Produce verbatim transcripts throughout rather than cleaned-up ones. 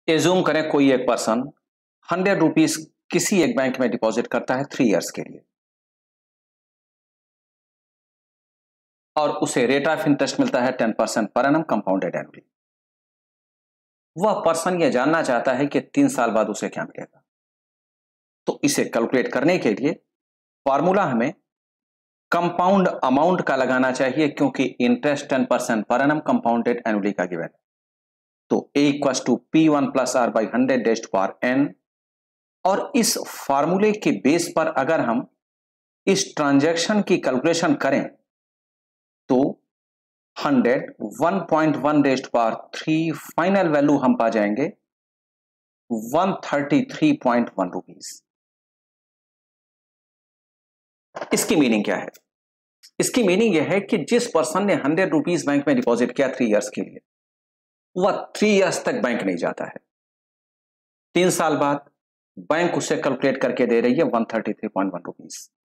Assume करें कोई एक पर्सन हंड्रेड रुपीज किसी एक बैंक में डिपॉजिट करता है थ्री इयर्स के लिए और उसे रेट ऑफ इंटरेस्ट मिलता है ten percent per annum compounded annually. वह पर्सन यह जानना चाहता है कि तीन साल बाद उसे क्या मिलेगा। तो इसे कैलकुलेट करने के लिए फॉर्मूला हमें कंपाउंड अमाउंट का लगाना चाहिए, क्योंकि interest ten percent per annum compounded annually का गिवन है। तो A equals to P one plus are by hundred raised power N, और इस फॉर्मूले के बेस पर अगर हम इस ट्रांजैक्शन की कैलकुलेशन करें तो hundred one point one raised power three, final value हम पा जाएंगे one thirty three point one rupees. इसकी मीनिंग क्या है? इसकी मीनिंग यह है कि जिस पर्सन ने हंड्रेड रुपीज बैंक में डिपॉजिट किया थ्री इयर्स के लिए, वह थ्री इयर्स तक बैंक नहीं जाता है। तीन साल बाद बैंक उसे कैलकुलेट करके दे रही है one thirty three point one rupees.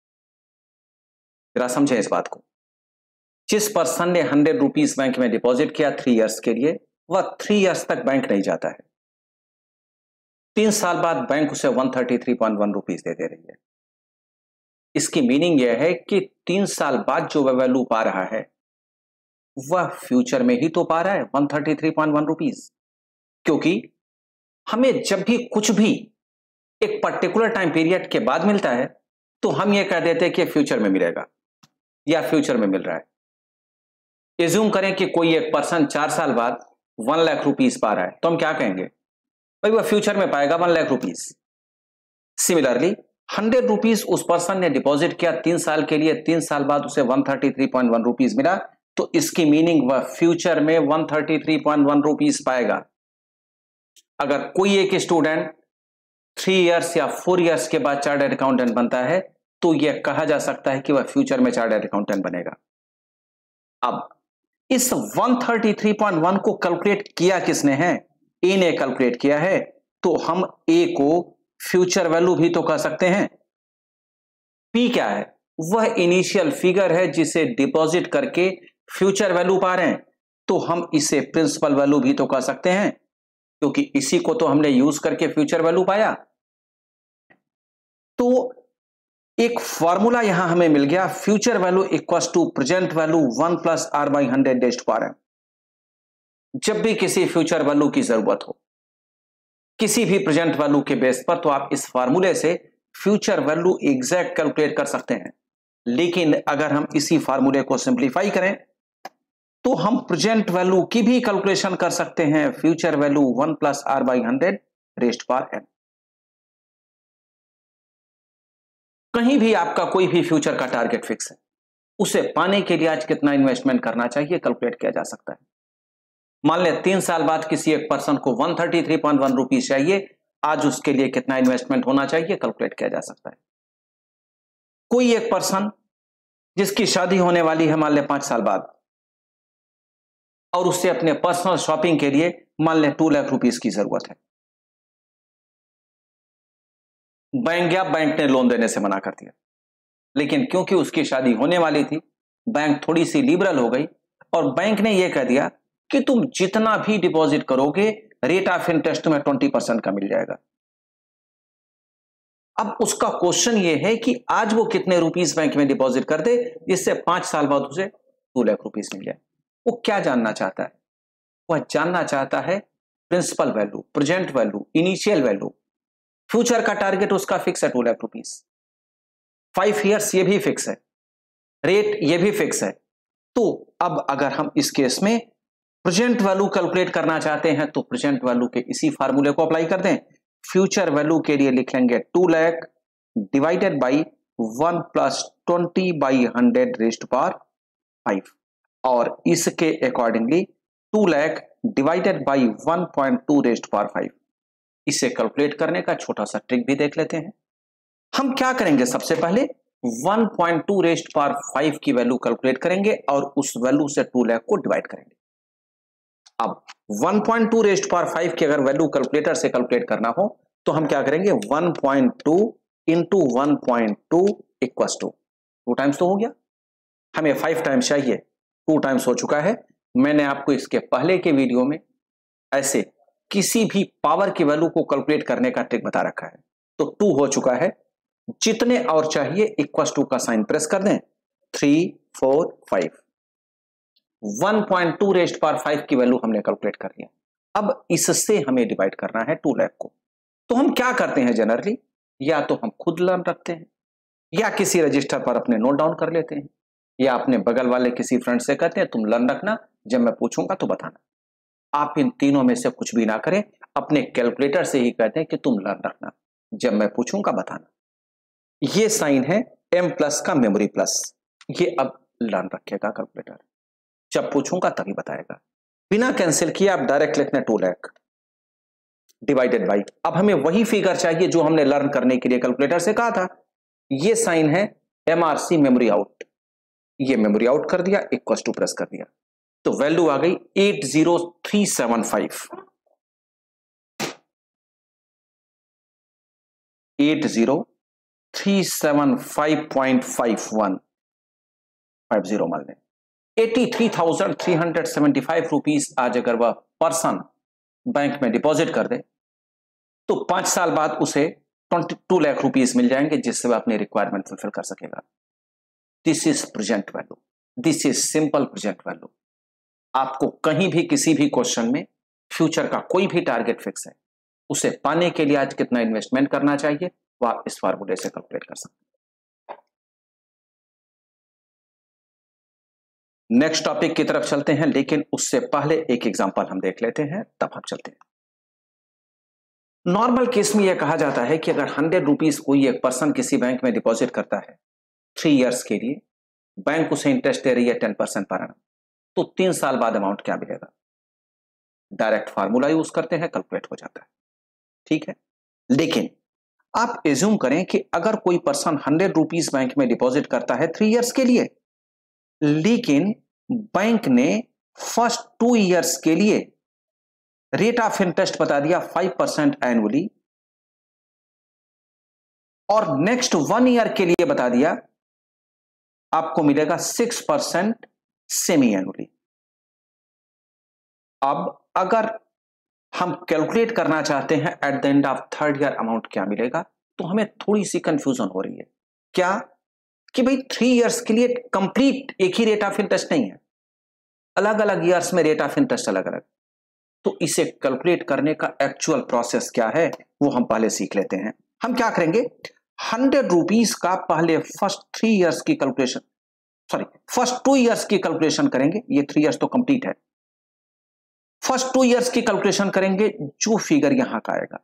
जरा समझें इस बात को। जिस पर्सन ने हंड्रेड रुपीज बैंक में डिपॉजिट किया थ्री इयर्स के लिए, वह थ्री इयर्स तक बैंक नहीं जाता है। तीन साल बाद बैंक उसे one thirty three point one rupees दे दे रही है। इसकी मीनिंग यह है कि तीन साल बाद जो वह वैल्यू पा रहा है वह फ्यूचर में ही तो पा रहा है one thirty three point one rupees, क्योंकि हमें जब भी कुछ भी एक पर्टिकुलर टाइम पीरियड के बाद मिलता है तो हम यह कह देते हैं कि फ्यूचर में मिलेगा या फ्यूचर में मिल रहा है। एज्यूम करें कि कोई एक पर्सन चार साल बाद वन लाख रुपीज पा रहा है, तो हम क्या कहेंगे? भाई वह फ्यूचर में पाएगा one lakh rupees. Similarly hundred rupees उस पर्सन ने डिपॉजिट किया तीन साल के लिए, तीन साल बाद उसे one thirty three point one rupees मिला, तो इसकी मीनिंग वह फ्यूचर में one thirty three point one rupees पाएगा। अगर कोई एक स्टूडेंट थ्री इयर्स या फोर इयर्स के बाद चार्टर्ड अकाउंटेंट बनता है तो यह कहा जा सकता है कि वह फ्यूचर में चार्टर्ड अकाउंटेंट बनेगा। अब इस one thirty three point one को कैलकुलेट किया किसने है? ए ने कैलकुलेट किया है, तो हम ए को फ्यूचर वैल्यू भी तो कह सकते हैं। पी क्या है? वह इनिशियल फिगर है जिसे डिपॉजिट करके फ्यूचर वैल्यू पा रहे हैं, तो हम इसे प्रिंसिपल वैल्यू भी तो कह सकते हैं, क्योंकि इसी को तो हमने यूज करके फ्यूचर वैल्यू पाया। तो एक फॉर्मूला यहां हमें मिल गया, future value equals to present value one plus are by hundred raised power N. जब भी किसी फ्यूचर वैल्यू की जरूरत हो किसी भी प्रेजेंट वैल्यू के बेस पर, तो आप इस फॉर्मूले से फ्यूचर वैल्यू एग्जैक्ट कैलकुलेट कर सकते हैं। लेकिन अगर हम इसी फॉर्मूले को सिंप्लीफाई करें तो हम प्रेजेंट वैल्यू की भी कैलकुलेशन कर सकते हैं, future value one plus are by hundred raised power N. कहीं भी आपका कोई भी फ्यूचर का टारगेट फिक्स है, उसे पाने के लिए आज कितना इन्वेस्टमेंट करना चाहिए कैलकुलेट किया जा सकता है। मान ले तीन साल बाद किसी एक पर्सन को one thirty three point one rupees चाहिए, आज उसके लिए कितना इन्वेस्टमेंट होना चाहिए कैलकुलेट किया जा सकता है। कोई एक पर्सन जिसकी शादी होने वाली है मान ले पांच साल बाद, और उससे अपने पर्सनल शॉपिंग के लिए मान ले टू लाख रुपीज की जरूरत है। बैंक गया, बैंक ने लोन देने से मना कर दिया, लेकिन क्योंकि उसकी शादी होने वाली थी बैंक थोड़ी सी लिबरल हो गई और बैंक ने यह कह दिया कि तुम जितना भी डिपॉजिट करोगे रेट ऑफ इंटरेस्ट में ट्वेंटी परसेंट का मिल जाएगा। अब उसका क्वेश्चन यह है कि आज वो कितने रुपीस बैंक में डिपॉजिट कर दे जिससे पांच साल बाद उसे टू लाख रुपीस मिल जाए। वो क्या जानना चाहता है? वह जानना चाहता है principal value, present value, initial value. Future का टारगेट उसका फिक्स है two lakh rupees, five years ये भी फिक्स है, रेट ये भी फिक्स है। तो अब अगर हम इस केस में प्रेजेंट वैल्यू कैलकुलेट करना चाहते हैं तो प्रेजेंट वैल्यू के इसी फार्मूले को अप्लाई कर दें। फ्यूचर वैल्यू के लिए लिख लेंगे two lakh divided by one plus twenty by hundred raised power five, और इसके accordingly two lakh divided by one point two raised power five. इसे कैलकुलेट करने का छोटा सा ट्रिक भी देख लेते हैं। हम क्या करेंगे? सबसे पहले one point two raised power five की वैल्यू कैलकुलेट करेंगे और उस वैल्यू से टू लाख को डिवाइड करेंगे। अब one point two raised power five की अगर वैल्यू कैलकुलेटर से कैलकुलेट करना हो तो हम क्या करेंगे? One point two into one point two equals to two times तो हो गया, हमें फाइव टाइम्स चाहिए, टू टाइम्स हो चुका है। मैंने आपको इसके पहले के वीडियो में ऐसे किसी भी पावर की वैल्यू को कैलकुलेट करने का ट्रिक बता रखा है। तो टू हो चुका है, जितने और चाहिए इक्वल टू का साइन प्रेस कर दें, three four five, one point two raised power five की वैल्यू हमने कैलकुलेट कर लिया। अब इससे हमें डिवाइड करना है टू लाख को। तो हम क्या करते हैं जनरली, या तो हम खुद लर्न रखते हैं, या किसी रजिस्टर पर अपने नोट डाउन कर लेते हैं, या अपने बगल वाले किसी फ्रेंड से कहते हैं तुम लर्न रखना, जब मैं पूछूंगा तो बताना। आप इन तीनों में से कुछ भी ना करें, अपने कैलकुलेटर से ही कहते हैं कि तुम लर्न रखना, जब मैं पूछूंगा बताना। ये साइन है एम प्लस का मेमोरी प्लस, ये अब लर्न रखेगा कैलकुलेटर, जब पूछूंगा तभी बताएगा। बिना कैंसिल किए आप डायरेक्ट लिखना टू लाख डिवाइडेड बाई, अब हमें वही फिगर चाहिए जो हमने लर्न करने के लिए कैलकुलेटर से कहा था। ये साइन है एमआरसी मेमोरी आउट, ये मेमोरी आउट कर दिया, इक्वल टू प्रेस कर दिया, तो वैल्यू आ गई eight zero three seven five, eight zero three seven five point five one, five zero मान लें, eighty three thousand three hundred seventy five rupees आज अगर वह पर्सन बैंक में डिपॉजिट कर दे तो पांच साल बाद उसे ट्वेंटी टू लाख रुपीज मिल जाएंगे, जिससे वह अपनी रिक्वायरमेंट फुलफिल कर सकेगा। This is present value, this is simple present value. आपको कहीं भी किसी भी क्वेश्चन में फ्यूचर का कोई भी टारगेट फिक्स है, उसे पाने के लिए आज कितना इन्वेस्टमेंट करना चाहिए वो आप इस फार्मूले से कैलकुलेट कर सकते हैं। नेक्स्ट टॉपिक की तरफ चलते हैं, लेकिन उससे पहले एक एग्जांपल हम देख लेते हैं, तब हम चलते हैं। नॉर्मल केस में यह कहा जाता है कि अगर हंड्रेड रुपीज कोई एक पर्सन किसी बैंक में डिपॉजिट करता है थ्री इयर्स के लिए, बैंक उसे इंटरेस्ट दे रही है टेन परसेंट पर एनम, तो तीन साल बाद अमाउंट क्या मिलेगा? डायरेक्ट फार्मूला यूज करते हैं, कैलकुलेट हो जाता है, ठीक है। लेकिन आप एज्यूम करें कि अगर कोई पर्सन हंड्रेड रुपीज बैंक में डिपॉजिट करता है थ्री इयर्स के लिए, लेकिन बैंक ने फर्स्ट टू इयर्स के लिए रेट ऑफ इंटरेस्ट बता दिया फाइव परसेंट एनुअली, और नेक्स्ट वन ईयर के लिए बता दिया आपको मिलेगा सिक्स परसेंट सेमी एनुअली। अब अगर हम कैलकुलेट करना चाहते हैं at the end of third year amount क्या मिलेगा, तो हमें थोड़ी सी कंफ्यूजन हो रही है। क्या कि भाई थ्री इयर्स के लिए कंप्लीट एक ही रेट ऑफ इंटरेस्ट नहीं है, अलग अलग ईयर्स में रेट ऑफ इंटरेस्ट अलग अलग। तो इसे कैलकुलेट करने का एक्चुअल प्रोसेस क्या है वो हम पहले सीख लेते हैं। हम क्या करेंगे, हंड्रेड रुपीज का पहले फर्स्ट थ्री इयर्स की calculation, sorry first two years की कैलकुलेशन करेंगे। ये थ्री इयर्स तो कंप्लीट है, फर्स्ट टू इयर्स की कैलकुलेशन करेंगे, जो फिगर यहां का आएगा,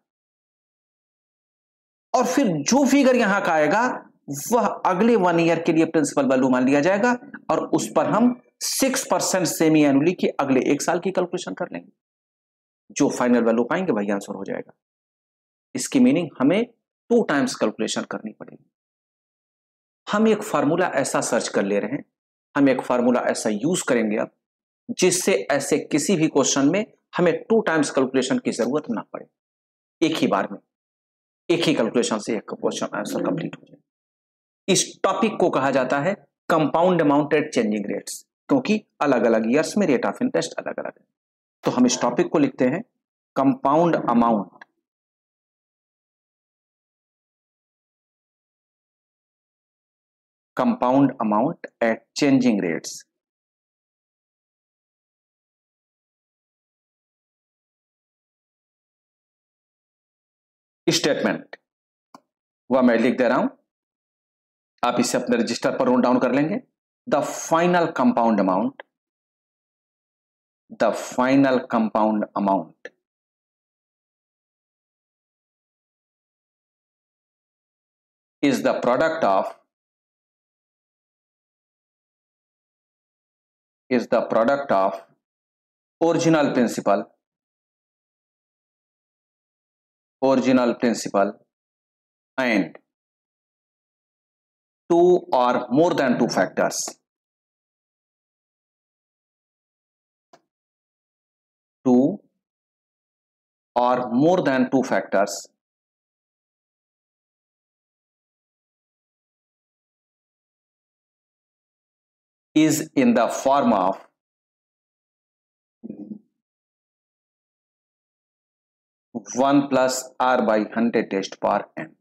और फिर जो फिगर यहां का आएगा वह अगले वन ईयर के लिए प्रिंसिपल वैल्यू मान लिया जाएगा, और उस पर हम सिक्स परसेंट सेमी एनुअली की अगले एक साल की कैलकुलेशन कर लेंगे। जो फाइनल वैल्यू पाएंगे वही आंसर हो जाएगा। इसकी मीनिंग हमें टू टाइम्स कैलकुलेशन करनी पड़ेगी। हम एक फार्मूला ऐसा सर्च कर ले रहे हैं, हम एक फार्मूला ऐसा यूज करेंगे अब, जिससे ऐसे किसी भी क्वेश्चन में हमें टू टाइम्स कैलकुलेशन की जरूरत ना पड़े, एक ही बार में एक ही कैलकुलेशन से एक क्वेश्चन आंसर कंप्लीट हो जाए। इस टॉपिक को कहा जाता है compound amount at changing rates, क्योंकि अलग अलग ईयर्स में रेट ऑफ इंटरेस्ट अलग अलग है। तो हम इस टॉपिक को लिखते हैं compound amount compound amount at changing rates. Statement वह मैं लिख दे रहा हूं, आप इसे अपने रजिस्टर पर नोट डाउन कर लेंगे। The final compound amount the final compound amount is the product of is the product of original principal original principal and two or more than two factors two or more than two factors is in the form of one plus are by hundred raised power N.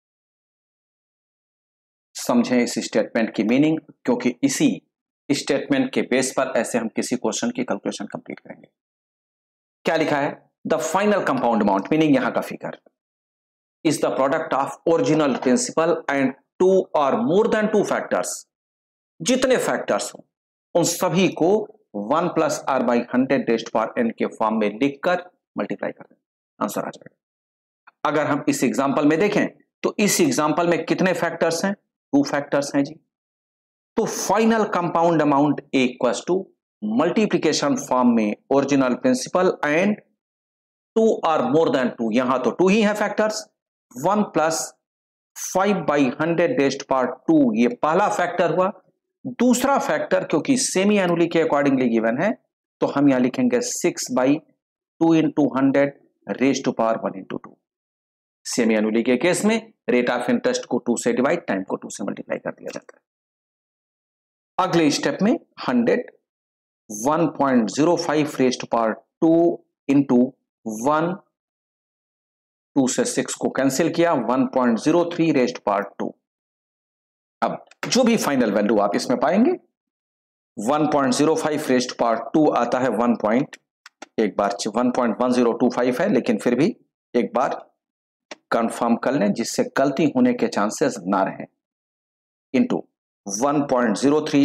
समझें इस statement की meaning, क्योंकि इसी statement के base पर ऐसे हम किसी क्वेश्चन की कैलकुलेशन कंप्लीट करेंगे। क्या लिखा है? The final compound amount, meaning यहां का figure, is the product of original principal and two or more than two factors. जितने फैक्टर्स हो उन सभी को one plus are by hundred raised power N के फॉर्म में लिखकर मल्टीप्लाई कर दें, आंसर आ जाएगा। अगर हम इस एग्जांपल में देखें तो इस एग्जांपल में कितने फैक्टर्स हैं? टू फैक्टर्स हैं जी। तो final compound amount equals to multiplication form में original principal and two or more than two, यहां तो टू ही है factors, one plus five by hundred raised power two, ये पहला फैक्टर हुआ। दूसरा फैक्टर क्योंकि सेमी एनुअली के अकॉर्डिंगली गिवन है तो हम यहां लिखेंगे six by two into hundred raised to power one into two. Semi annually के केस में रेट ऑफ इंटरेस्ट को टू से डिवाइड, टाइम को टू से मल्टीप्लाई कर दिया जाता है। अगले स्टेप में hundred one point zero five raised to power two into one, two से सिक्स को कैंसिल किया, one point zero three raised power two. अब जो भी फाइनल वैल्यू आप इसमें पाएंगे one point zero five raised power two आता है वन पॉइंट, एक बार one point one zero two five है, लेकिन फिर भी एक बार कंफर्म कर लें जिससे गलती होने के चांसेस ना रहें, into one point zero three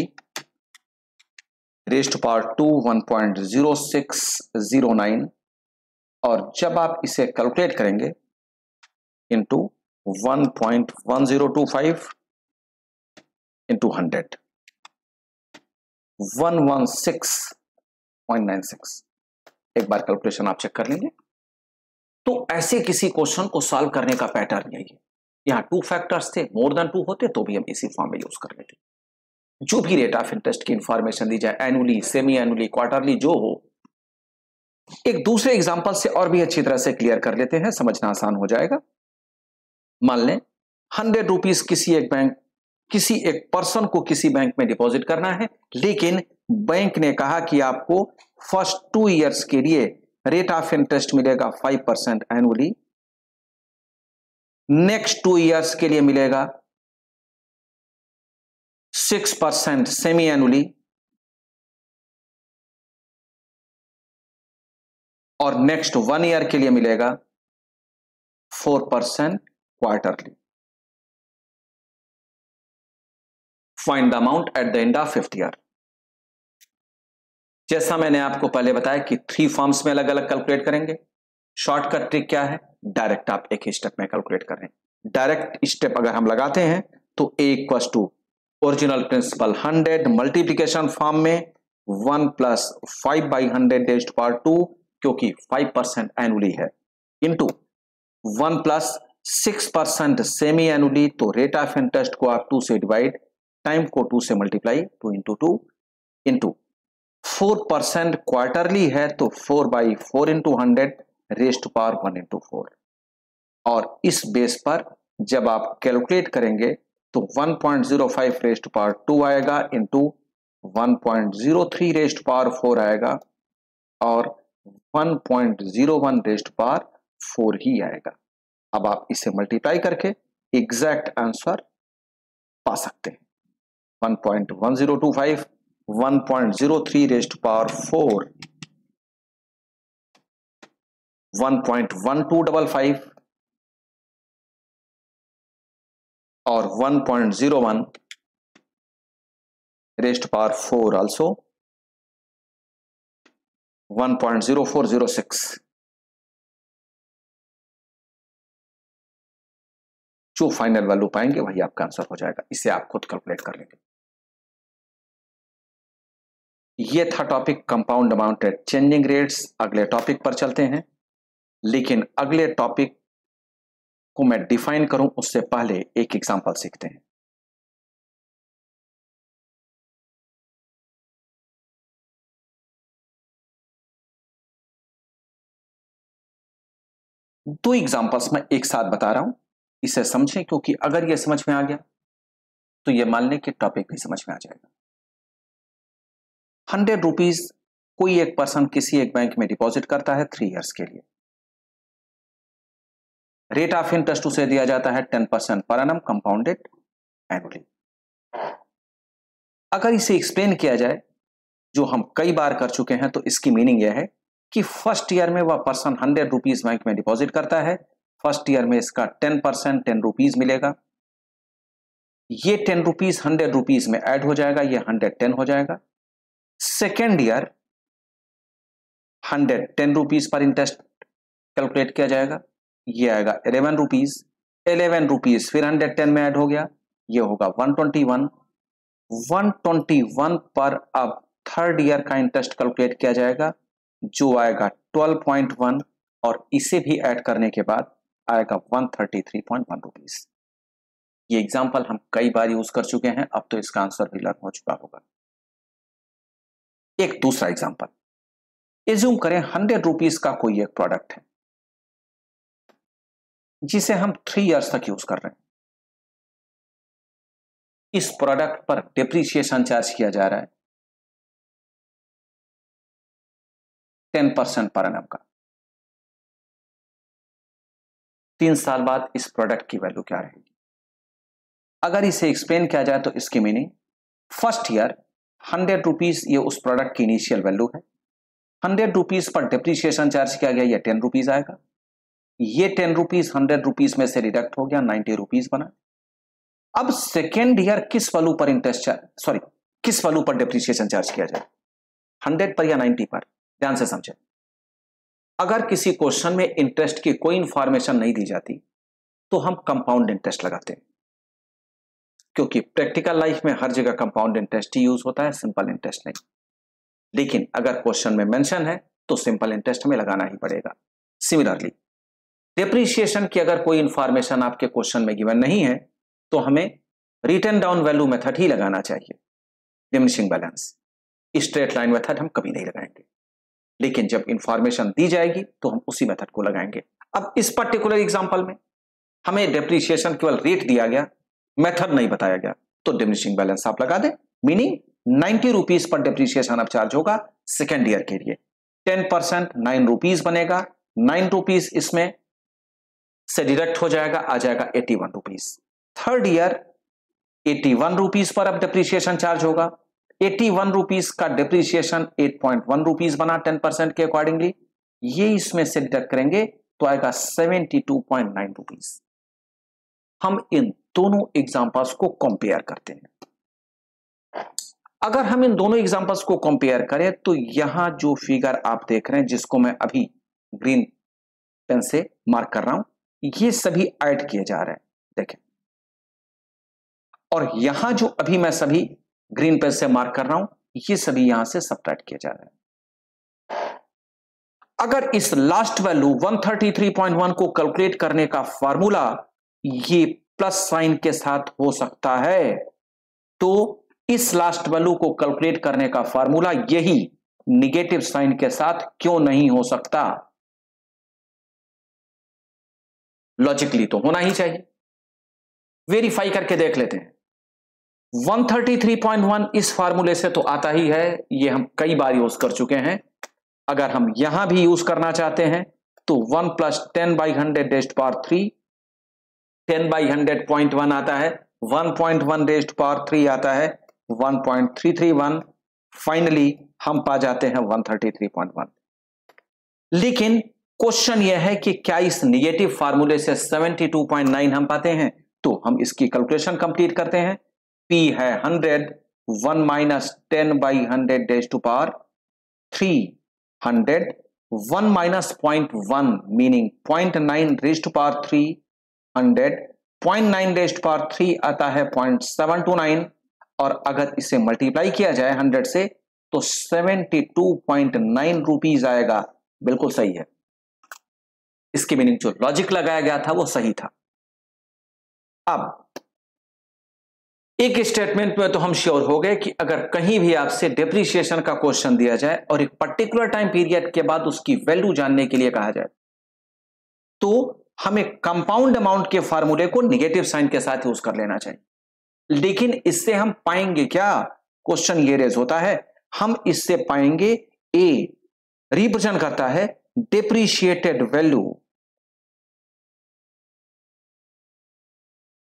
raised power two one point zero six zero nine, और जब आप इसे कैलकुलेट करेंगे into one point one zero two five into hundred, one one six point nine six. एक बार calculation आप check कर लेंगे। तो ऐसे किसी क्वेश्चन को सॉल्व करने का पैटर्न यही है। यहां टू फैक्टर्स थे, मोर देन टू होते तो भी हम इसी फॉर्म में यूज कर लेते। जो भी रेट ऑफ इंटरेस्ट की इंफॉर्मेशन दी जाए, एनुअली, सेमी एनुअली, क्वार्टरली, जो हो, एक दूसरे एग्जांपल से और भी अच्छी तरह से क्लियर कर लेते हैं, समझना आसान हो जाएगा। मान लें हंड्रेड रुपीज किसी एक बैंक किसी एक पर्सन को किसी बैंक में डिपॉजिट करना है, लेकिन बैंक ने कहा कि आपको फर्स्ट टू इयर्स के लिए रेट ऑफ इंटरेस्ट मिलेगा five percent annually, next two years के लिए मिलेगा सिक्स परसेंट सेमी एनुअली, और नेक्स्ट वन ईयर के लिए मिलेगा four percent quarterly. Find the amount at the end of fifth year. जैसा मैंने आपको पहले बताया कि थ्री फॉर्म्स में अलग अलग कैलकुलेट करेंगे। शॉर्टकट ट्रिक क्या है? डायरेक्ट आप एक ही स्टेप में कैलकुलेट करें। डायरेक्ट स्टेप अगर हम लगाते हैं तो A equals to original principal hundred multiplication form में one plus five by hundred raised power two, क्योंकि फाइव परसेंट एनुअली है, into one plus six percent semi annually, तो रेट ऑफ इंटरेस्ट को आप टू से डिवाइड, टाइम को two से multiply, two into two, into four percent quarterly है तो four by four into hundred raised to power one into four. और इस बेस पर जब आप कैलकुलेट करेंगे तो one point zero five raised to power two आएगा, into one point zero three raised to power four आएगा, और one point zero one raised to power four ही आएगा। अब आप इसे मल्टीप्लाई करके एग्जैक्ट आंसर पा सकते हैं। One point one zero two five, one point zero three raised to power four, one point one two double five, और one point zero one raised to power four also, one point zero four zero six. जो final value पाएंगे वही आपका answer हो जाएगा। इसे आप खुद कैलकुलेट कर लेंगे। ये था topic compound amount at changing rates. अगले टॉपिक पर चलते हैं, लेकिन अगले टॉपिक को मैं डिफाइन करूं उससे पहले एक एग्जांपल सीखते हैं। दो एग्जांपल्स मैं एक साथ बता रहा हूं, इसे समझें, क्योंकि अगर यह समझ में आ गया तो यह मान लें कि टॉपिक भी समझ में आ जाएगा। हंड्रेड रुपीज कोई एक पर्सन किसी एक बैंक में डिपॉजिट करता है थ्री इयर्स के लिए। रेट ऑफ इंटरेस्ट उसे दिया जाता है ten percent per annum compounded annually. अगर इसे एक्सप्लेन किया जाए, जो हम कई बार कर चुके हैं, तो इसकी मीनिंग यह है कि फर्स्ट ईयर में वह पर्सन हंड्रेड रुपीज बैंक में डिपॉजिट करता है, फर्स्ट ईयर में इसका टेन परसेंट टेन रुपीज मिलेगा, ये टेन रुपीज हंड्रेड रुपीज में ऐड हो जाएगा, ये हंड्रेड टेन हो जाएगा। Second year hundred ten rupees पर इंटरेस्ट कैलकुलेट किया जाएगा, ये आएगा इलेवन रुपीज, इलेवन रुपीज फिर हंड्रेड टेन में ऐड हो गया, ये होगा one twenty one, one twenty one पर अब थर्ड ईयर का इंटरेस्ट कैलकुलेट किया जाएगा, जो आएगा ट्वेल्व पॉइंट वन, और इसे भी ऐड करने के बाद आएगा one thirty three point one rupees. ये एग्जांपल हम कई बार यूज कर चुके हैं, अब तो इसका आंसर भी लर्न हो चुका होगा। एक दूसरा एग्जांपल, एज्यूम करें हंड्रेड रुपीज का कोई एक प्रोडक्ट है जिसे हम थ्री इयर्स तक यूज कर रहे हैं। इस प्रोडक्ट पर डिप्रीशिएशन चार्ज किया जा रहा है टेन परसेंट पर एनम का। तीन साल बाद इस प्रोडक्ट की वैल्यू क्या रहेगी? अगर इसे एक्सप्लेन किया जाए तो इसकी meaning, first year hundred rupees ये उस प्रोडक्ट की इनिशियल वैल्यू है, हंड्रेड रुपीज पर डिप्रीशिएशन चार्ज किया गया, ये टेन रुपीज आएगा, ये टेन रुपीज हंड्रेड रुपीज में से डिडक्ट हो गया, नाइन्टी रुपीज बना। अब सेकेंड ईयर किस वैल्यू पर इंटरेस्ट चार्ज सॉरी किस वैल्यू पर डिप्रीशिएशन चार्ज किया जाए, हंड्रेड पर या नाइन्टी पर? ध्यान से समझें। अगर किसी क्वेश्चन में इंटरेस्ट की कोई इंफॉर्मेशन नहीं दी जाती तो हम कंपाउंड इंटरेस्ट लगाते हैं, क्योंकि प्रैक्टिकल लाइफ में हर जगह कंपाउंड इंटरेस्ट ही यूज होता है, सिंपल इंटरेस्ट नहीं। लेकिन अगर क्वेश्चन में मेंशन है तो सिंपल इंटरेस्ट में लगाना ही पड़ेगा। सिमिलरली डिप्रीशिएशन की अगर कोई इंफॉर्मेशन आपके क्वेश्चन में गिवन नहीं है तो हमें रिटन डाउन वैल्यू मेथड ही लगाना चाहिए, diminishing balance. Straight line method हम कभी नहीं लगाएंगे, लेकिन जब इंफॉर्मेशन दी जाएगी तो हम उसी मेथड को लगाएंगे। अब इस पर्टिकुलर एग्जांपल में हमें डिप्रीशिएशन केवल रेट दिया गया, मेथड नहीं बताया गया, तो डिमिनिशिंग बैलेंस आप लगा दें। मीनिंग नाइन्टी रुपीज पर डिप्रीशिएशन अब चार्ज होगा सेकेंड ईयर के लिए, टेन परसेंट नाइन रुपीज बनेगा, नाइन रुपीज इसमें से डिडक्ट हो जाएगा, आ जाएगा eighty one rupees. Third year eighty one rupees पर अब डिप्रीशिएशन चार्ज होगा, एटी वन रुपीज का depreciation eight point one rupees बना टेन परसेंट के अकॉर्डिंगली, ये इसमें से डिडक्ट करेंगे तो आएगा seventy two point nine rupees. हम इन दोनों एग्जांपल्स को कंपेयर करते हैं। अगर हम इन दोनों एग्जांपल्स को कंपेयर करें तो यहां जो फिगर आप देख रहे हैं, जिसको मैं अभी ग्रीन पेन से मार्क कर रहा हूं, ये सभी ऐड किए जा रहे हैं, देखें। और यहां जो अभी मैं सभी ग्रीन पेन से मार्क कर रहा हूं, ये सभी यहां से सब्ट्रैक्ट किए जा रहे हैं। अगर इस last value one thirty three point one को कैलकुलेट करने का फार्मूला ये प्लस साइन के साथ हो सकता है, तो इस लास्ट वैल्यू को कैलकुलेट करने का फार्मूला यही निगेटिव साइन के साथ क्यों नहीं हो सकता? लॉजिकली तो होना ही चाहिए। वेरीफाई करके देख लेते हैं। One thirty three point one इस फार्मूले से तो आता ही है, ये हम कई बार यूज कर चुके हैं। अगर हम यहां भी यूज करना चाहते हैं तो one plus ten by hundred raised power three, ten by hundred point one आता है, one point one raised power three आता है, one point three three one, finally हम पा जाते हैं one thirty three point one. लेकिन क्वेश्चन यह है कि क्या इस निगेटिव फार्मूले से सेवेंटी टू पॉइंट नाइन हम पाते हैं? तो हम इसकी कैलकुलेशन कंप्लीट करते हैं। P है hundred, one minus ten by hundred raised to power three hundred, one minus point one meaning point nine raised to power three hundred, point nine raised to power three आता है point seven to nine, और अगर इसे multiply किया जाए hundred से तो seventy two point nine rupees आएगा। बिल्कुल सही है। इसकी मीनिंग जो लॉजिक लगाया गया था वो सही था। अब एक स्टेटमेंट में तो हम श्योर हो गए कि अगर कहीं भी आपसे डिप्रीशिएशन का क्वेश्चन दिया जाए और एक पर्टिकुलर टाइम पीरियड के बाद उसकी वैल्यू जानने के लिए कहा जाए तो हमें कंपाउंड अमाउंट के फार्मूले को नेगेटिव साइन के साथ यूज कर लेना चाहिए। लेकिन इससे हम पाएंगे क्या? क्वेश्चन ये रेज होता है, हम इससे पाएंगे ए रिप्रेजेंट करता है डिप्रीशिएटेड वैल्यू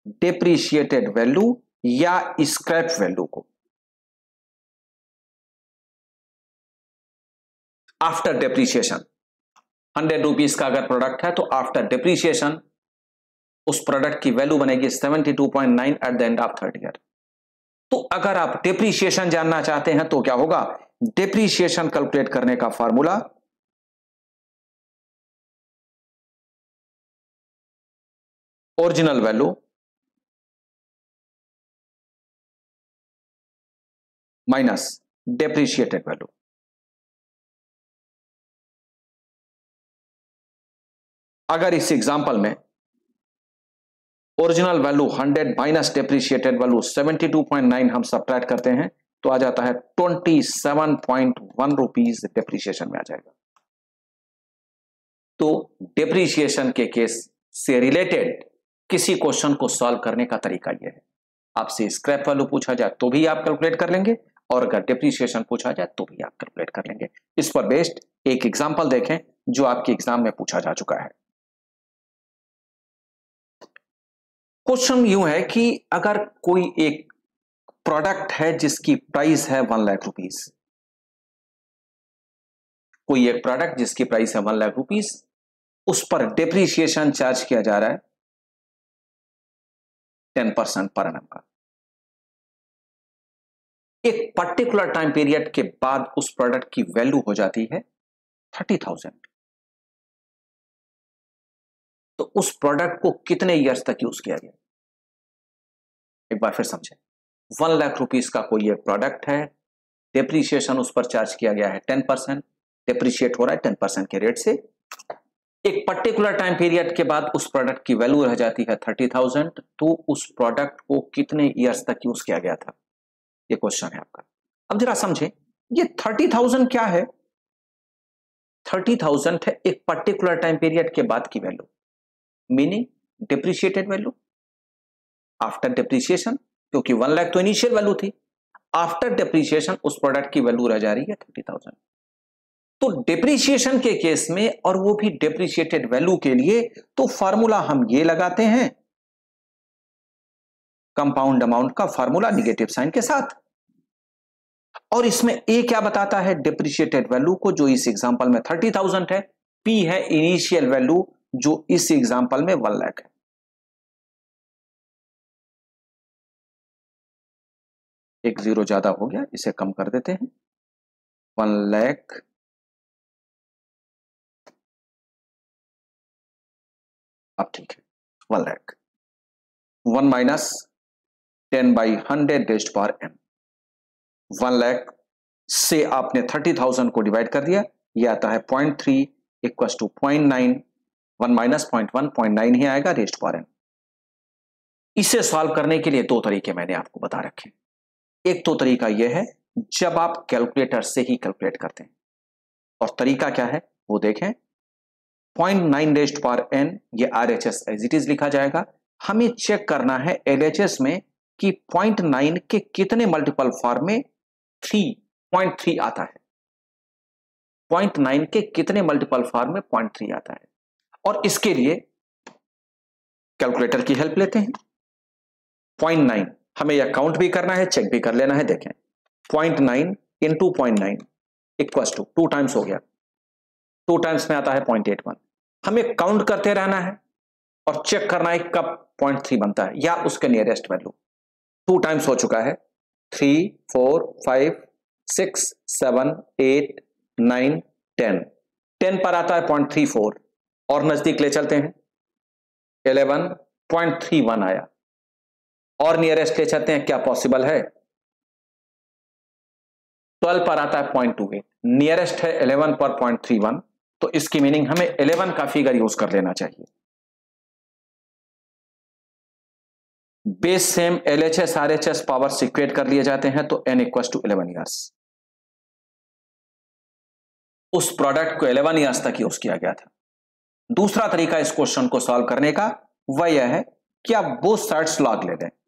डेप्रीशिएटेड वैल्यू या स्क्रैप वैल्यू को। आफ्टर डेप्रीशिएशन हंड्रेड रुपीज का अगर प्रोडक्ट है तो आफ्टर डेप्रीशिएशन उस प्रोडक्ट की वैल्यू बनेगी seventy two point nine at the end of third year. तो अगर आप डेप्रीशिएशन जानना चाहते हैं तो क्या होगा, डेप्रीशिएशन कैलकुलेट करने का formula original value minus depreciated value. अगर इस एग्जांपल में original value hundred minus depreciated value seventy two point nine हम सब्ट्रैक्ट करते हैं तो आ जाता है twenty seven point one rupees depreciation में आ जाएगा। तो डेप्रीशिएशन के केस से रिलेटेड किसी क्वेश्चन को सॉल्व करने का तरीका यह है, आपसे स्क्रैप वैल्यू पूछा जाए तो भी आप कैलकुलेट कर लेंगे और अगर डेप्रीशिएशन पूछा जाए तो भी आप कैलकुलेट कर लेंगे। इस पर बेस्ड एक एग्जांपल देखें जो आपके एग्जाम में पूछा जा चुका है। क्वेश्चन यूं है कि अगर कोई एक प्रोडक्ट है जिसकी प्राइस है वन लाख रुपीस, कोई एक प्रोडक्ट जिसकी प्राइस है वन लाख रुपीस, उस पर डेप्रीशिएशन चार्ज किया जा रहा है टेन परसेंट पर एनम का। एक पर्टिकुलर टाइम पीरियड के बाद उस प्रोडक्ट की वैल्यू हो जाती है थर्टी थाउजेंड। तो उस प्रोडक्ट को कितने ईयर्स तक यूज किया गया, एक बार फिर समझें। वन लाख रुपीस का कोई एक प्रोडक्ट है, डेप्रीशिएशन उस पर चार्ज किया गया है टेन परसेंट, डेप्रीशिएट हो रहा है टेन परसेंट के रेट से। एक पर्टिकुलर टाइम पीरियड के बाद उस प्रोडक्ट की वैल्यू रह जाती है थर्टी थाउजेंड। तो उस प्रोडक्ट को कितने ईयर्स तक यूज किया गया था, ये क्वेश्चन है आपका। अब जरा समझें, ये थर्टी थाउजेंड क्या है, थर्टी थाउजेंड है एक पर्टिकुलर टाइम पीरियड के बाद की value, meaning depreciated value after depreciation, क्योंकि वन लाख तो इनिशियल वैल्यू थी, आफ्टर डेप्रीशिएशन उस प्रोडक्ट की वैल्यू रह जा रही है थर्टी थाउजेंड। तो डेप्रीशिएशन के केस में और वो भी डेप्रीशिएटेड वैल्यू के लिए तो फार्मूला हम ये लगाते हैं कंपाउंड अमाउंट का फार्मूला निगेटिव साइन के साथ। और इसमें ए क्या बताता है, डेप्रीशिएटेड वैल्यू को जो इस एग्जांपल में थर्टी थाउजेंड है, पी है इनिशियल वैल्यू जो इस एग्जांपल में वन लाख है। एक जीरो ज्यादा हो गया, इसे कम कर देते हैं, वन लाख अब ठीक है, one lakh one minus ten by hundred raised power n. One lakh से आपने थर्टी थाउजेंड को डिवाइड कर दिया, ये आता है point three equal to point nine, one minus point one, point nine ही आएगा रेज्ड पावर एन। इसे सॉल्व करने के लिए दो तरीके मैंने आपको बता रखे। एक तो तरीका यह है जब आप कैलकुलेटर से ही कैलकुलेट करते हैं, और तरीका क्या है वो देखें। Point nine raised power n, ये आरएचएस एज इट इज लिखा जाएगा। हमें चेक करना है एलएचएस में कि पॉइंट नाइन के कितने मल्टीपल फॉर्म में थ्री पॉइंट थ्री आता है, पॉइंट नाइन के कितने मल्टीपल फॉर्म में पॉइंट थ्री आता है। और इसके लिए कैलकुलेटर की हेल्प लेते हैं। पॉइंट नाइन हमें यह काउंट भी करना है, चेक भी कर लेना है। देखें, point nine into point nine equal to two times हो गया, टू टाइम्स में आता है पॉइंट एट वन। हमें काउंट करते रहना है और चेक करना है कब पॉइंट थ्री बनता है या उसके नियरेस्ट वैल्यू। टू टाइम्स हो चुका है, three four five six seven eight nine ten, ten पर आता है पॉइंट थ्री फोर, और नजदीक ले चलते हैं, इलेवन पॉइंट थ्री वन आया, और नियरेस्ट ले चलते हैं, क्या पॉसिबल है, ट्वेल्व पर आता है पॉइंट टू एट, नियरेस्ट है इलेवन पर पॉइंट थ्री वन। तो इसकी मीनिंग हमें इलेवन का फिगर यूज कर लेना चाहिए। Base same LHS RHS power equate कर लिए जाते हैं तो n equal to eleven years. उस प्रोडक्ट को इलेवन ईयर्स तक यूज किया गया था। दूसरा तरीका इस क्वेश्चन को सॉल्व करने का वह यह है कि आप बोथ साइड्स लॉग ले लें।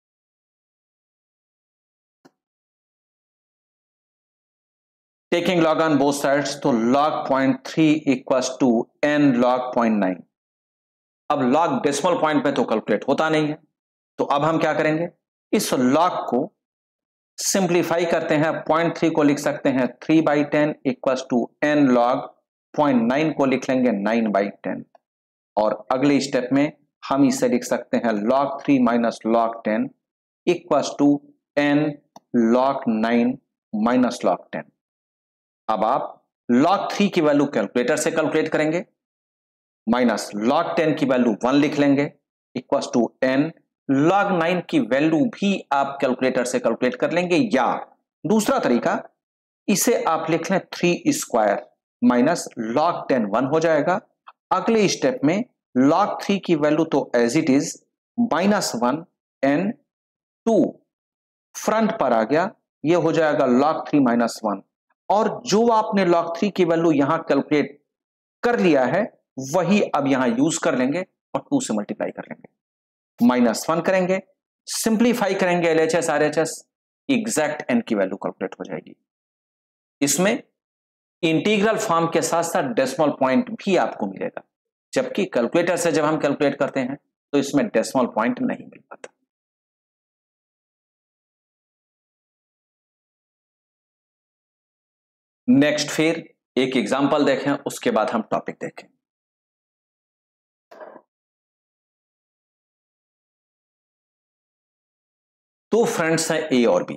Taking log on both sides, तो log point three equals to n log point nine. अब लॉग डेसिमल पॉइंट में तो कैलकुलेट होता नहीं है, तो अब हम क्या करेंगे, इस लॉग को सिंप्लीफाई करते हैं। पॉइंट थ्री को लिख सकते हैं three by ten equals to n log, point nine को लिख लेंगे नाइन बाई टेन, और अगले स्टेप में हम इसे लिख सकते हैं log three minus log ten equals to n log nine minus log ten. अब आप लॉग थ्री की वैल्यू कैलकुलेटर से कैलकुलेट करेंगे, माइनस लॉग टेन की वैल्यू वन लिख लेंगे equals to n log nine की वैल्यू भी आप कैलकुलेटर से कैलकुलेट कर लेंगे, या दूसरा तरीका इसे आप लिख लें three square minus log ten one हो जाएगा। अगले स्टेप में लॉग थ्री की वैल्यू तो as it is minus one n to front पर आ गया, ये हो जाएगा लॉग थ्री माइनस वन, और जो आपने लॉग थ्री की वैल्यू यहां कैलकुलेट कर लिया है वही अब यहां यूज कर लेंगे और टू से मल्टीप्लाई कर लेंगे, माइनस वन करेंगे, सिंप्लीफाई करेंगे एलएचएस आरएचएस, एग्जैक्ट एन की वैल्यू कैलकुलेट हो जाएगी। इसमें इंटीग्रल फॉर्म के साथ साथ डेसिमल पॉइंट भी आपको मिलेगा, जबकि कैलकुलेटर से जब हम कैलकुलेट करते हैं तो इसमें डेसिमल पॉइंट नहीं मिल पाता। नेक्स्ट फिर एक एग्जांपल देखें, उसके बाद हम टॉपिक देखें। दो फ्रेंड्स हैं ए और बी,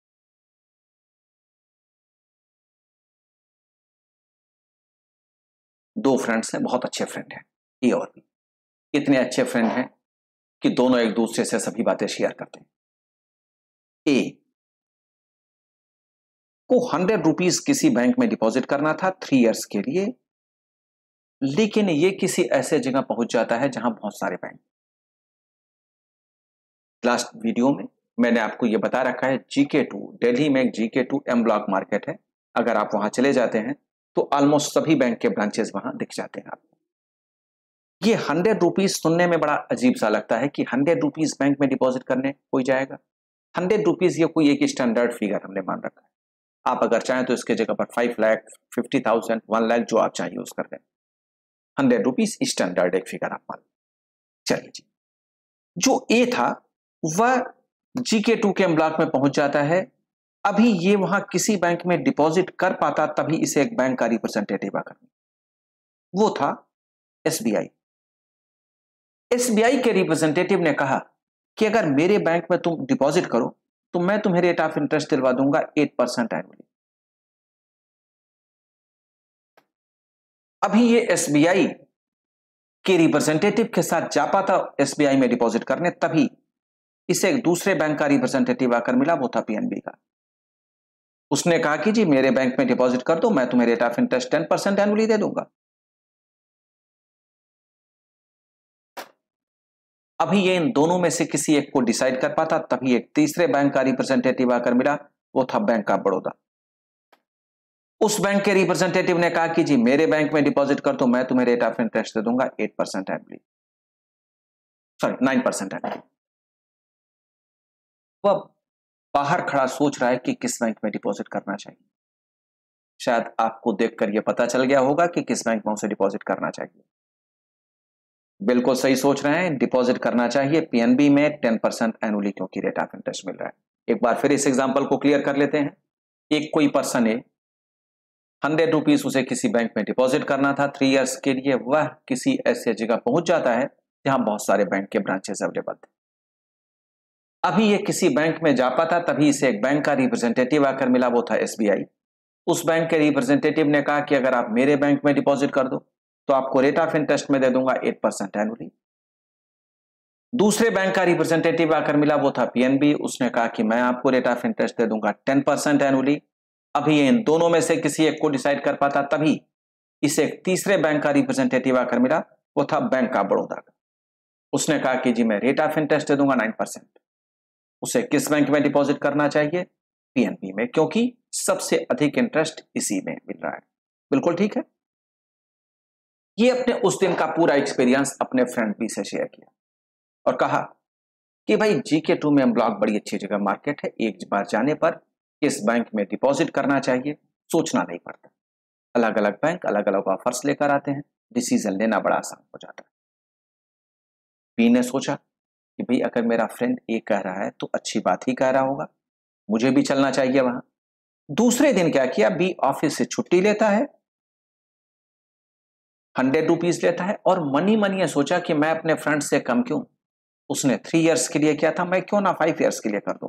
दो फ्रेंड्स हैं, बहुत अच्छे फ्रेंड हैं ए और बी, इतने अच्छे फ्रेंड हैं कि दोनों एक दूसरे से सभी बातें शेयर करते हैं। ए को हंड्रेड रुपीज किसी बैंक में डिपॉजिट करना था थ्री इयर्स के लिए, लेकिन ये किसी ऐसे जगह पहुंच जाता है जहां बहुत सारे बैंक। लास्ट वीडियो में मैंने आपको यह बता रखा है जीके टू, दिल्ली में एक GK two M block market है, अगर आप वहां चले जाते हैं तो ऑलमोस्ट सभी बैंक के ब्रांचेस वहां दिख जाते हैं आपको। ये हंड्रेड रुपीज सुनने में बड़ा अजीब सा लगता है कि हंड्रेड रुपीज बैंक में डिपॉजिट करने कोई जाएगा। हंड्रेड रुपीज ये कोई एक स्टैंडर्ड फिगर हमने मान रखा है, आप अगर चाहें तो इसके जगह पर five lakh fifty thousand one lakh जो आप चाहें यूज कर दें, हंड्रेड रुपीज स्टैंडर्ड एक फिगर आप मान। चलिए जी, जो ए था वह जीके टू के ब्लॉक में पहुंच जाता है। अभी ये वहां किसी बैंक में डिपॉजिट कर पाता तभी इसे एक बैंक का रिप्रेजेंटेटिव आकर, वो था एसबीआई। एसबीआई के रिप्रेजेंटेटिव ने कहा कि अगर मेरे बैंक में तुम डिपॉजिट करो तो मैं तुम्हें रेट ऑफ इंटरेस्ट दिलवा दूंगा एट परसेंट एनुअली। अभी ये एसबीआई के रिप्रेजेंटेटिव के साथ जा पाता एसबीआई में डिपॉजिट करने, तभी इसे एक दूसरे बैंक का रिप्रेजेंटेटिव आकर मिला, वो था पीएनबी का। उसने कहा कि जी मेरे बैंक में डिपॉजिट कर दो, मैं तुम्हें rate of interest ten percent annually दे दूंगा। अभी ये इन दोनों में से किसी एक को डिसाइड कर पाता, तभी एक तीसरे बैंक का रिप्रेजेंटेटिव आकर मिला, वो था बैंक ऑफ बड़ौदा। उस बैंक के रिप्रेजेंटेटिव ने कहा कि जी मेरे बैंक में डिपॉजिट कर दो, मैं तुम्हें रेट ऑफ इंटरेस्ट दे दूंगा eight percent annually, sorry nine percent annually. वह बाहर खड़ा सोच रहा है कि किस बैंक में डिपॉजिट करना चाहिए। शायद आपको देखकर यह पता चल गया होगा कि किस बैंक में उसे डिपॉजिट करना चाहिए। बिल्कुल सही सोच रहे हैं, डिपॉजिट करना चाहिए पीएनबी में टेन परसेंट एनुअली, क्योंकि रेट ऑफ इंटरेस्ट मिल रहा है। एक बार फिर इस एग्जांपल को क्लियर कर लेते हैं। एक कोई पर्सन है, हंड्रेड रुपीज उसे किसी बैंक में डिपॉजिट करना था थ्री इयर्स के लिए, वह किसी ऐसे जगह पहुंच जाता है जहां बहुत सारे बैंक के ब्रांचेस अवेलेबल थे। अभी ये किसी बैंक में जा पाता, तभी इसे एक बैंक का रिप्रेजेंटेटिव आकर मिला, वो था एसबीआई। उस बैंक के रिप्रेजेंटेटिव ने कहा कि अगर आप मेरे बैंक में डिपॉजिट कर दो तो आपको रेट ऑफ इंटरेस्ट में दे दूंगा एट परसेंट एनुअली। दूसरे बैंक का रिप्रेजेंटेटिव आकर मिला, वो था पीएनबी। उसने कहा कि मैं आपको रेट ऑफ इंटरेस्ट दे दूंगा टेन परसेंट एनुअली। अभी इन दोनों में से किसी एक को डिसाइड कर पाता, तभी इसे एक तीसरे बैंक का रिप्रेजेंटेटिव आकर मिला, वो था बैंक ऑफ बड़ौदा का। उसने कहा कि जी मैं रेट ऑफ इंटरेस्ट दे दूंगा नाइन परसेंट। उसे किस बैंक में डिपॉजिट करना चाहिए? पीएनबी में, क्योंकि सबसे अधिक इंटरेस्ट इसी में मिल रहा है। बिल्कुल ठीक है। ये अपने उस दिन का पूरा एक्सपीरियंस अपने फ्रेंड बी से शेयर किया और कहा कि भाई जीके टू में ब्लॉक बड़ी अच्छी जगह मार्केट है, एक बार जाने पर किस बैंक में डिपॉजिट करना चाहिए सोचना नहीं पड़ता। अलग अलग बैंक अलग अलग ऑफर्स लेकर आते हैं, डिसीजन लेना बड़ा आसान हो जाता है। बी ने सोचा कि भाई अगर मेरा फ्रेंड ए कह रहा है तो अच्छी बात ही कह रहा होगा, मुझे भी चलना चाहिए वहां। दूसरे दिन क्या किया, बी ऑफिस से छुट्टी लेता है, हंड्रेड रुपीज लेता है और मनी मनी ने सोचा कि मैं अपने फ्रेंड से कम क्यों, उसने थ्री इयर्स के लिए किया था, मैं क्यों ना फाइव इयर्स के लिए कर दूं।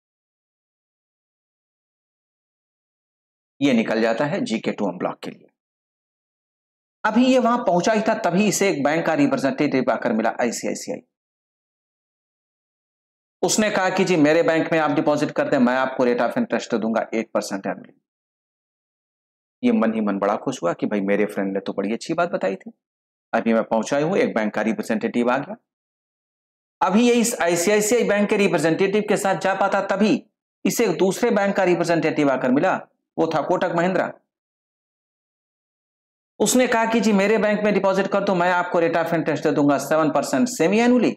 ये निकल जाता है जी के टू एम ब्लॉक के लिए। अभी ये वहां पहुंचा ही था, तभी इसे एक बैंक का रिप्रेजेंटेटिव आकर मिला, आईसीआईसीआई। उसने कहा कि जी मेरे बैंक में आप डिपॉजिट कर दें, मैं आपको रेट ऑफ इंटरेस्ट दूंगा एक परसेंट एनुअली। ये मन ही मन बड़ा खुश हुआ कि भाई मेरे फ्रेंड ने तो बड़ी अच्छी बात बताई थी, अभी मैं पहुंचा हूं, एक बैंक का रिप्रेजेंटेटिव आ गया। अभी ये इस आईसीआईसीआई बैंक के रिप्रेजेंटेटिव के साथ जा पाता, तभी इसे एक दूसरे बैंक का रिप्रेजेंटेटिव आकर मिला, वो था कोटक महिंद्रा। उसने कहा कि जी मेरे बैंक में डिपॉजिट कर दो, मैं आपको रेट ऑफ इंटरेस्ट दे दूंगा सेवन परसेंट सेमी एनुअली।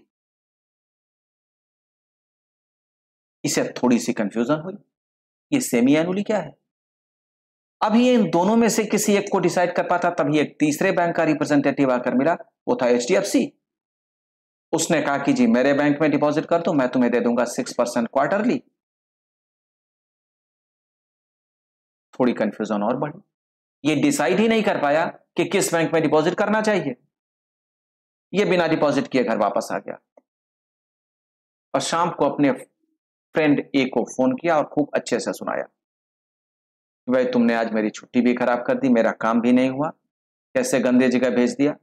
इसे थोड़ी सी कंफ्यूजन हुई, ये सेमी एनुअली क्या है। अभी इन दोनों में से किसी एक को डिसाइड कर पाता, तभी एक तीसरे बैंक का रिप्रेजेंटेटिव आकर मिला, वो था एचडीएफसी। उसने कहा कि जी मेरे बैंक में डिपॉजिट कर दो, मैं तुम्हें दे दूंगा सिक्स परसेंट क्वार्टरली। थोड़ी कंफ्यूजन और बढ़ी, ये डिसाइड ही नहीं कर पाया कि किस बैंक में डिपॉजिट करना चाहिए। ये बिना डिपॉजिट किए घर वापस आ गया और शाम को अपने फ्रेंड ए को फोन किया और खूब अच्छे से सुनाया, भाई तुमने आज मेरी छुट्टी भी खराब कर दी, मेरा काम भी नहीं हुआ, कैसे गंदे जगह भेज दिया,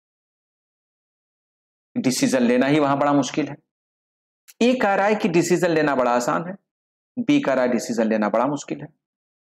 डिसीजन लेना ही वहां बड़ा मुश्किल है। ए कह रहा है कि डिसीजन लेना बड़ा आसान है, बी कह रहा है डिसीजन लेना बड़ा मुश्किल है।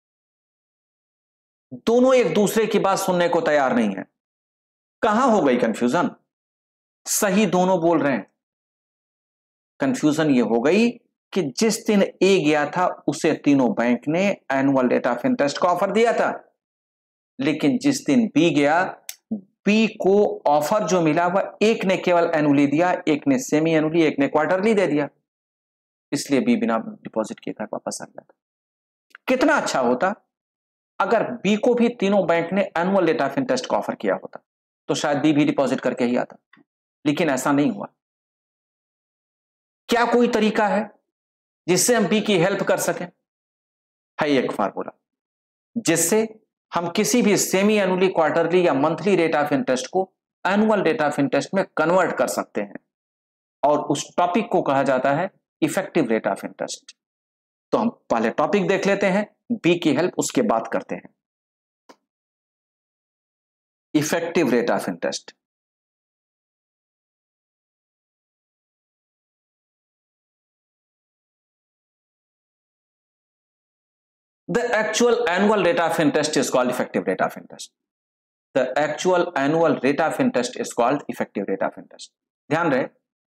दोनों एक दूसरे की बात सुनने को तैयार नहीं है। कहां हो गई कंफ्यूजन, सही दोनों बोल रहे हैं। कंफ्यूजन ये हो गई कि जिस दिन ए गया था उसे तीनों बैंक ने एनुअल रेट ऑफ इंटरेस्ट का ऑफर दिया था, लेकिन जिस दिन बी गया, बी को ऑफर जो मिला वह एक ने केवल एनुअली दिया, एक ने सेमी एनुअली, एक ने क्वार्टरली दे दिया, इसलिए बी बिना डिपॉजिट के घर वापस आ गया था। कितना अच्छा होता अगर बी को भी तीनों बैंक ने एनुअल रेट ऑफ इंटरेस्ट का ऑफर किया होता, तो शायद बी भी डिपॉजिट करके ही आता, लेकिन ऐसा नहीं हुआ। क्या कोई तरीका है जिससे हम बी की हेल्प कर सकें? है एक फार्मूला जिससे हम किसी भी सेमी एनुअली, क्वार्टरली या मंथली रेट ऑफ इंटरेस्ट को एनुअल रेट ऑफ इंटरेस्ट में कन्वर्ट कर सकते हैं, और उस टॉपिक को कहा जाता है इफेक्टिव रेट ऑफ इंटरेस्ट। तो हम पहले टॉपिक देख लेते हैं, बी की हेल्प उसके बाद करते हैं। Effective rate of interest, the actual annual rate of interest is called effective rate of interest. The actual annual rate of interest is called effective rate of interest. ध्यान रहे,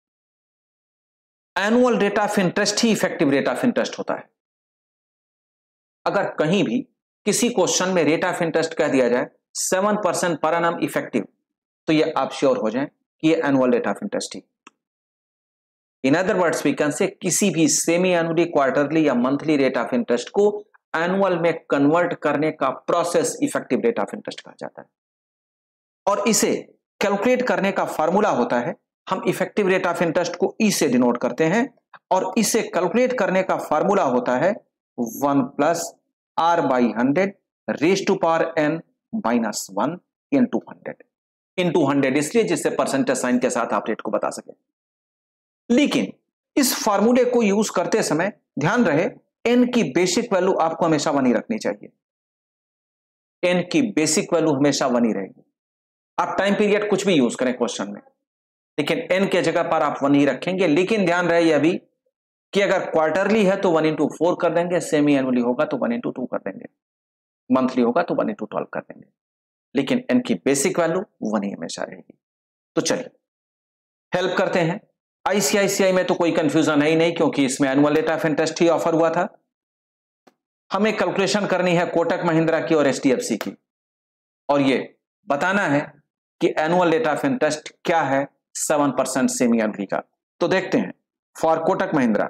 एनुअल रेट ऑफ इंटरेस्ट ही effective rate of interest होता है। अगर कहीं भी किसी question में रेट ऑफ इंटरेस्ट कह दिया जाए seven percent per annum effective, तो ये आप श्योर हो जाएं कि ये एनुअल रेट ऑफ इंटरेस्ट ही। In other words we can say किसी भी सेमी एनुअली, क्वार्टरली या मंथली रेट ऑफ इंटरेस्ट को एनुअल में कन्वर्ट करने का process effective rate of interest कहा जाता है, और इसे कैलकुलेट करने का फार्मूला होता है, हम इफेक्टिव रेट ऑफ इंटरेस्ट को ई से डिनोट करते हैं, और इसे कैलकुलेट करने का फार्मूला होता है one plus are by hundred raise to power n minus one into hundred. Into hundred इसलिए जिससे परसेंटेज साइन के साथ आप रेट को बता सके। लेकिन इस फार्मूले को यूज करते समय ध्यान रहे, एन की बेसिक वैल्यू आपको हमेशा वन ही रखनी चाहिए। एन की बेसिक वैल्यू हमेशा वन ही रहेगी। आप टाइम पीरियड कुछ भी यूज करें क्वेश्चन में, लेकिन एन के जगह पर आप वन ही रखेंगे। लेकिन ध्यान रहे यह भी कि अगर क्वार्टरली है तो वन इंटू फोर कर देंगे, सेमी एनुअली होगा तो वन इंटू टू कर देंगे, मंथली होगा तो वन इंटू ट्वेल्व कर देंगे, लेकिन एन की बेसिक वैल्यू वन ही हमेशा रहेगी। तो चलिए हेल्प करते हैं। आईसीआईसीआई में तो कोई कंफ्यूजन है ही नहीं, क्योंकि इसमें एनुअल रेट ऑफ इंटरेस्ट ही ऑफर हुआ था। हमें कैलकुलेशन करनी है कोटक महिंद्रा की और एचडीएफसी की, और ये बताना है कि एनुअल रेट ऑफ इंटरेस्ट क्या है सेवन परसेंट सेमी एनुअली का। तो देखते हैं, for Kotak Mahindra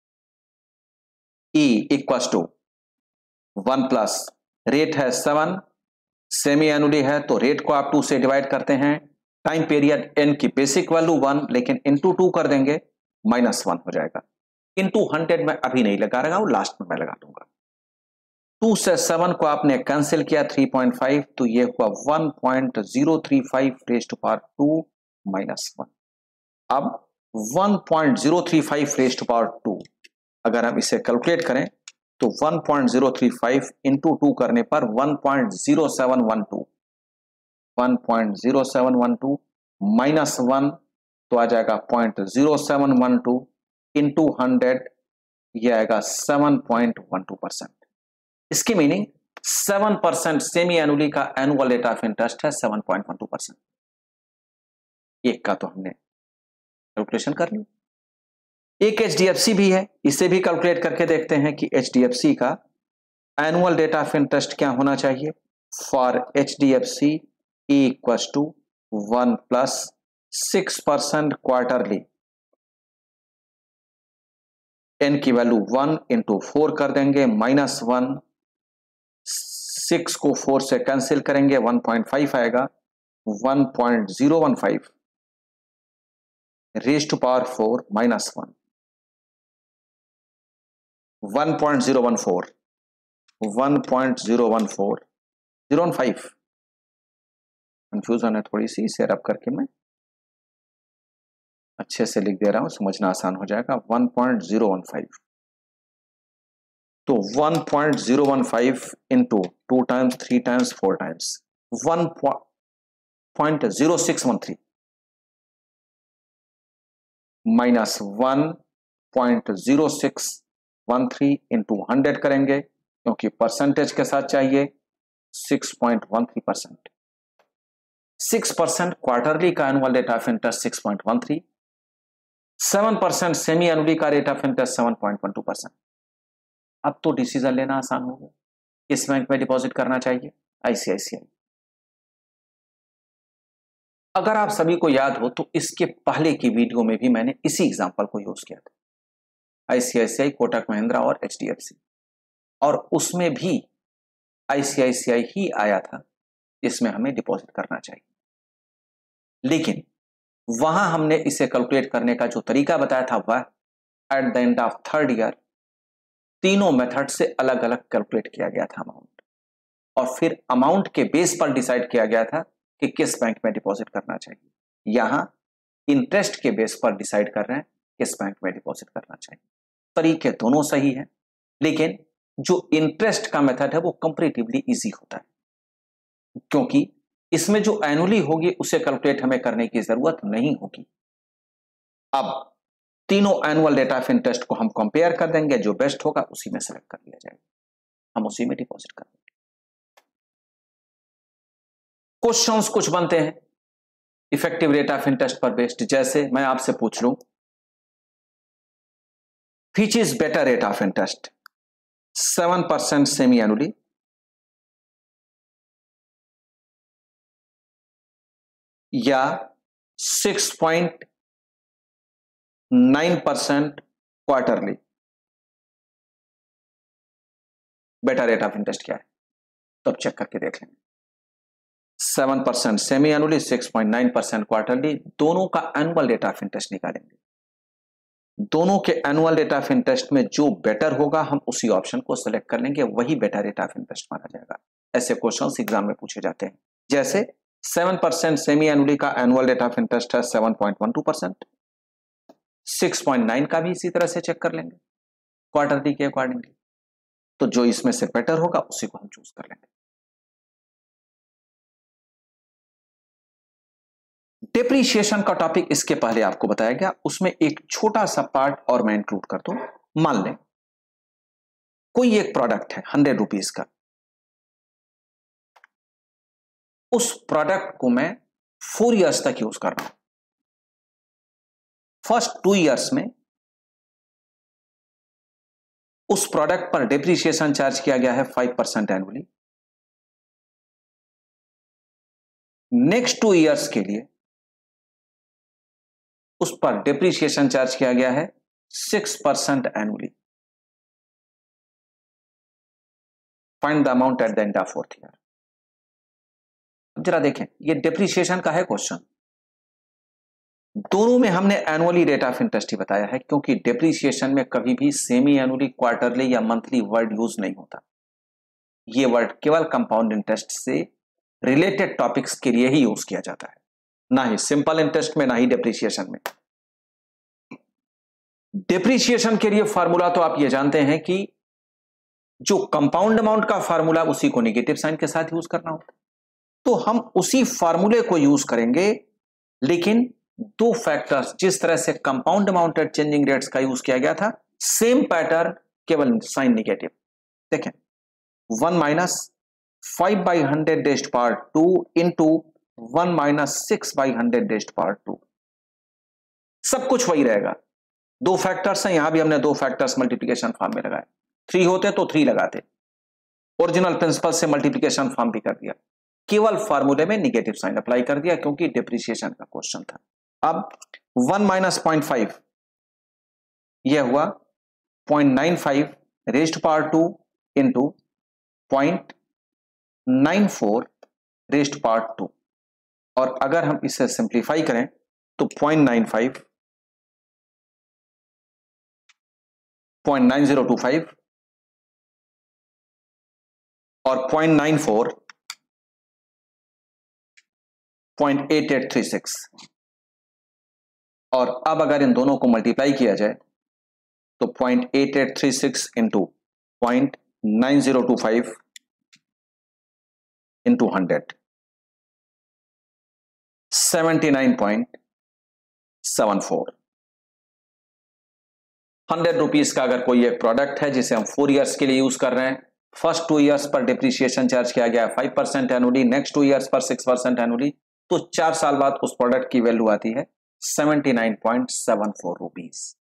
E equals to one plus rate है सेवन, सेमी एनुअली है तो रेट को आप टू से डिवाइड करते हैं, टाइम पीरियड एन की बेसिक वैल्यू वन लेकिन इनटू टू कर देंगे, माइनस वन हो जाएगा। इंटू हंड्रेड में अभी नहीं लगा रहा हूं, लास्ट में मैं लगा दूंगा। टू से सेवन को आपने कैंसिल किया, थ्री पॉइंट फाइव, तो ये हुआ one point zero three five raise to power two minus one. अब one point zero three five raise to power two अगर हम इसे कैलकुलेट करें तो one point zero three five into two करने पर one point zero seven one two, one point zero seven one two minus one तो आ जाएगा point zero seven one two into hundred, यह आएगा seven point one two percent. इसकी meaning seven percent semi annually का annual rate of interest है seven point one two percent. एक का तो हमने कैलकुलेशन कर ली। एक एचडीएफसी भी है, इसे भी कैलकुलेट करके देखते हैं कि एचडीएफसी का एनुअल रेट ऑफ इंटरेस्ट क्या होना चाहिए। For HDFC equal to one plus six percent quarterly, n की वैल्यू वन इंटू फोर कर देंगे, माइनस वन, सिक्स को फोर से कैंसिल करेंगे, वन पॉइंट फाइव आएगा, one point zero one five raise to power four minus one, one point zero one four, one point zero one four, zero one five, confusion है थोड़ी सी, इसे रब करके मैं अच्छे से लिख दे रहा हूं, समझना आसान हो जाएगा। One point zero one five, तो one point zero one five into two times, three times, four times, one point zero six one three minus one point zero six one three into hundred करेंगे, क्योंकि percentage के साथ चाहिए, six point one three percent. Six percent quarterly का annual rate of interest six point one three, seven percent semi annually का rate of interest seven point one two percent. अब तो decision लेना आसान हो गया, किस बैंक में डिपॉजिट करना चाहिए, आईसीआईसीआई। अगर आप सभी को याद हो तो इसके पहले की वीडियो में भी मैंने इसी एग्जांपल को यूज किया था, आईसीआईसीआई, कोटक महिंद्रा और एचडीएफसी, और उसमें भी आईसीआईसीआई ही आया था जिसमें हमें डिपॉजिट करना चाहिए। लेकिन वहां हमने इसे कैलकुलेट करने का जो तरीका बताया था वह at the end of third year तीनों मेथड से अलग अलग कैलकुलेट किया गया था अमाउंट, और फिर अमाउंट के बेस पर डिसाइड किया गया था कि किस बैंक में डिपॉजिट करना चाहिए। यहां इंटरेस्ट के बेस पर डिसाइड कर रहे हैं किस बैंक में डिपॉजिट करना चाहिए। तरीके दोनों सही हैं, लेकिन जो इंटरेस्ट का मेथड है वो कंपैरेटिवली इजी होता है, क्योंकि इसमें जो एनुअली होगी उसे कैलकुलेट हमें करने की जरूरत नहीं होगी। अब तीनों एनुअल रेट ऑफ इंटरेस्ट को हम कंपेयर कर देंगे, जो बेस्ट होगा उसी में सेलेक्ट कर लिया जाएगा, हम उसी में डिपॉजिट कर देंगे। क्वेश्चंस कुछ बनते हैं इफेक्टिव रेट ऑफ इंटरेस्ट पर बेस्ड, जैसे मैं आपसे पूछ लूं which is better rate of interest, seven percent semi annually या six point nine percent quarterly, better rate of interest क्या है? तो अब चेक करके देख लेंगे। Seven percent semi annually, six point nine percent quarterly, दोनों का एनुअल रेट ऑफ इंटरेस्ट निकालेंगे। दोनों के एनुअल रेट ऑफ इंटरेस्ट में जो बेटर होगा हम उसी ऑप्शन को सिलेक्ट कर लेंगे, वही बेटर रेट ऑफ इंटरेस्ट माना जाएगा। ऐसे क्वेश्चंस एग्जाम में पूछे जाते हैं। जैसे सेवन परसेंट सेमी एनुअली का एनुअल रेट ऑफ इंटरेस्ट है seven point one two percent, six point nine का भी इसी तरह से चेक कर लेंगे क्वार्टरली के अकॉर्डिंगली। तो जो इसमें से बेटर होगा उसी को हम चूज कर लेंगे। डिप्रीशिएशन का टॉपिक इसके पहले आपको बताया गया, उसमें एक छोटा सा पार्ट और मैं इंक्लूड कर दूं। मान लें कोई एक प्रोडक्ट है हंड्रेड रुपीज का, उस प्रोडक्ट को मैं फोर इयर्स तक यूज कर रहा हूं। फर्स्ट टू इयर्स में उस प्रोडक्ट पर डिप्रीशिएशन चार्ज किया गया है five percent annually. Next two years के लिए उस पर डिप्रीशिएशन चार्ज किया गया है six percent annually. Find the amount at the end of fourth year. अब जरा देखें, ये डिप्रीशिएशन का है क्वेश्चन, दोनों में हमने एनुअली रेट ऑफ इंटरेस्ट ही बताया है, क्योंकि डिप्रीशिएशन में कभी भी सेमी एनुअली, क्वार्टरली या मंथली वर्ड यूज नहीं होता। ये वर्ड केवल कंपाउंड इंटरेस्ट से रिलेटेड टॉपिक्स के लिए ही यूज किया जाता है, ना ही सिंपल इंटरेस्ट में, ना ही डिप्रीशिएशन में। डिप्रीशिएशन के लिए फार्मूला तो आप ये जानते हैं कि जो कंपाउंड अमाउंट का फार्मूला उसी को नेगेटिव साइन के साथ यूज करना होता है, तो हम उसी फार्मूले को यूज करेंगे, लेकिन दो फैक्टर्स, जिस तरह से compound amount at changing rates का यूज किया गया था, सेम पैटर्न, केवल साइन नेगेटिव। देखें, one minus five by hundred raised power two into one minus six by hundred raised power two, सब कुछ वही रहेगा। दो फैक्टर्स हैं, यहां भी हमने दो फैक्टर्स मल्टीप्लीकेशन फॉर्म में लगाए। थ्री होते तो थ्री लगाते, ओरिजिनल प्रिंसिपल से मल्टीप्लीकेशन फॉर्म भी कर दिया, केवल फार्मूले में नेगेटिव साइन अप्लाई कर दिया क्योंकि डिप्रीशिएशन का क्वेश्चन था। अब वन माइनस पॉइंट फाइव, यह हुआ point nine five raised power two into point nine four raised power two, और अगर हम इसे सिंप्लीफाई करें तो point nine five, point nine zero two five और point nine four, point eight eight three six, और अब अगर इन दोनों को मल्टीप्लाई किया जाए तो point eight eight three six into point nine zero two five into hundred, seventy nine point seven four. Hundred rupees का अगर कोई एक प्रोडक्ट है जिसे हम फोर इयर्स के लिए यूज कर रहे हैं, फर्स्ट टू इयर्स पर डिप्रीशिएशन चार्ज किया गया है five percent annually, next two years पर सिक्स परसेंट एनुअली, तो चार साल बाद उस प्रोडक्ट की वैल्यू आती है seventy nine point seven four rupees.